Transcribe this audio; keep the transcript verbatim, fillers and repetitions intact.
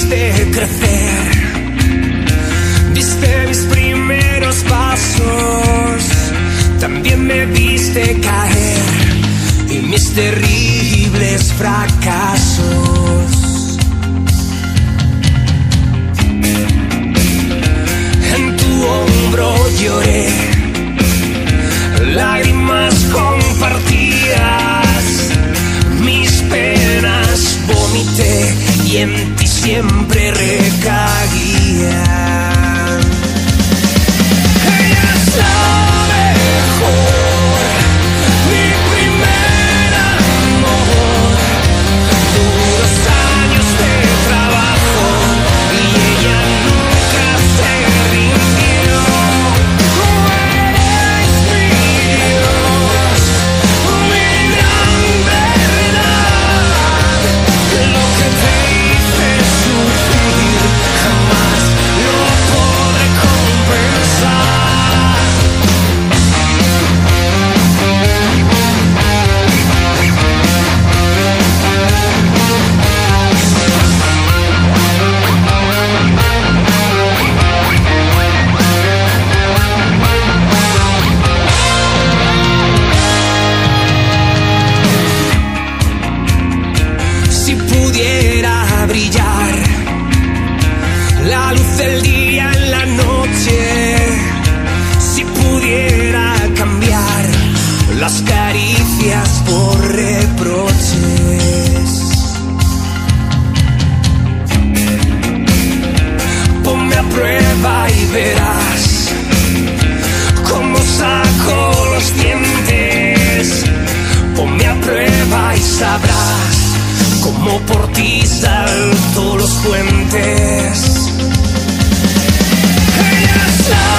viste crecer, viste mis primeros pasos, también me viste caer y mis terribles fracasos. En tu hombro lloré, lágrimas compartidas, mis penas vomité y en ti siempre recaía. Ella es la mejor, mi primer amor, duros años de trabajo y ella nunca se rindió. Eres mi Dios, mi gran verdad, lo que te hice sufrir jamás lo podré compensar. Si pudiera brillar la luz del día en la noche, si pudiera cambiar las caricias por reproches, ponme a prueba y verás cómo saco los dientes. Ponme a prueba y sabrás cómo por ti salto los puentes. Ella es la